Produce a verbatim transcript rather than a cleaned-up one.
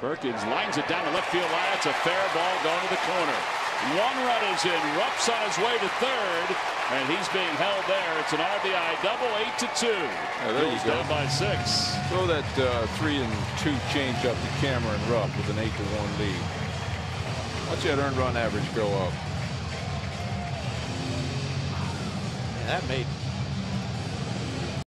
Perkins lines it down the left field line. It's a fair ball going to the corner. One run is in. Rupp's on his way to third, and he's being held there. It's an R B I double, eight to two. Yeah, there you go. Down by six. Throw that uh, three and two change up to Cameron Rupp with an eight to one lead. Watch that earned run average go up. That made